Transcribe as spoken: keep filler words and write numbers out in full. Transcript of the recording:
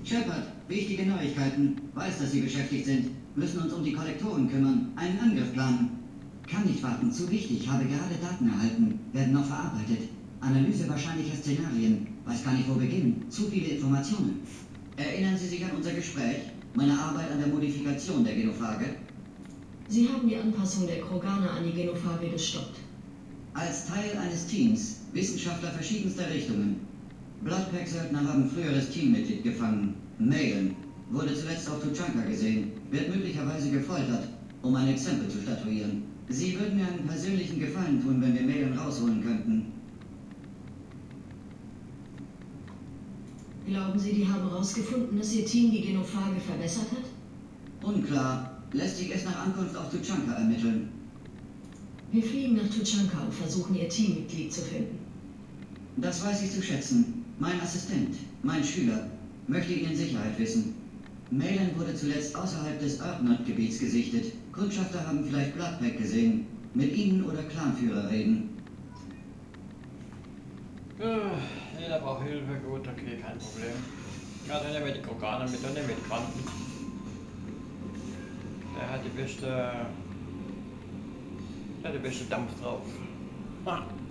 Shepard, wichtige Neuigkeiten. Weiß, dass Sie beschäftigt sind. Müssen uns um die Kollektoren kümmern. Einen Angriff planen. Kann nicht warten. Zu wichtig. Habe gerade Daten erhalten. Werden noch verarbeitet. Analyse wahrscheinlicher Szenarien. Weiß gar nicht, wo beginnen. Zu viele Informationen. Erinnern Sie sich an unser Gespräch? Meine Arbeit an der Modifikation der Genophage? Sie haben die Anpassung der Kroganer an die Genophage gestoppt. Als Teil eines Teams, Wissenschaftler verschiedenster Richtungen. Bloodpack-Söldner haben früheres Teammitglied gefangen. Magen wurde zuletzt auf Tuchanka gesehen, wird möglicherweise gefoltert, um ein Exempel zu statuieren. Sie würden mir einen persönlichen Gefallen tun, wenn wir Magen rausholen könnten. Glauben Sie, die haben herausgefunden, dass Ihr Team die Genophage verbessert hat? Unklar. Lässt sich es nach Ankunft auf Tuchanka ermitteln. Wir fliegen nach Tuchanka und versuchen, Ihr Teammitglied zu finden. Das weiß ich zu schätzen. Mein Assistent, mein Schüler, möchte ihn in Sicherheit wissen. Malan wurde zuletzt außerhalb des Earthnot-Gebiets gesichtet. Kundschafter haben vielleicht Bloodpack gesehen. Mit ihnen oder Clanführer reden. Uh, jeder braucht Hilfe, gut, okay, kein Problem. Ja, dann nehmen wir die Kroganer mit, dann nehmen wir die Quanten. Der hat die beste, der hat die beste Dampf drauf. Ah.